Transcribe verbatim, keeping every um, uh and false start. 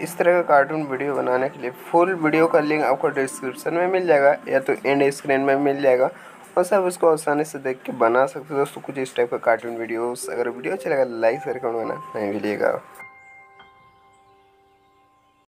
इस तरह का कार्टून वीडियो बनाने के लिए फुल वीडियो का लिंक आपको डिस्क्रिप्शन में मिल जाएगा या तो एंड स्क्रीन में मिल जाएगा और सब उसको आसानी से देख के बना सकते हो दोस्तों कुछ इस टाइप का कार्टून वीडियोस। अगर वीडियो अच्छा लगा लाइक शेयर करना नहीं भूलिएगा।